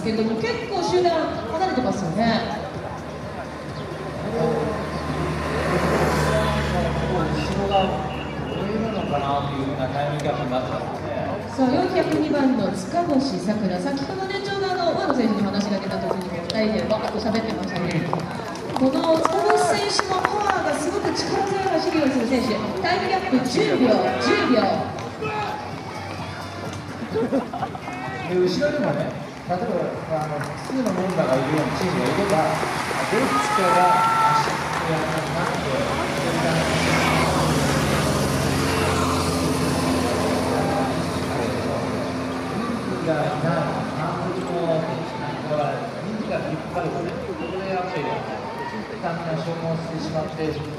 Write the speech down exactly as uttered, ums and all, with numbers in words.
けれども、結構集団離れてますよね。 後ろが追えるのかなというようなタイムギャップになってますね。 さあ、よんひゃくにばんの塚越さくら、先ほどね、ちょうどあの大野選手に話が出た時にもふたりでバーッと喋ってましたけれども、この塚越選手のパワーがすごく力強い走りをする選手、タイムギャップじゅうびょう、じゅうびょう。 で後ろでもね、例えばあの複数のメンバーがいるようなチームがいれば、どっちかが足をやらなくなって、それからがいない、半分のこれは人数が引っ張るとね、ここでやっぱりスタミナ消耗してしまって、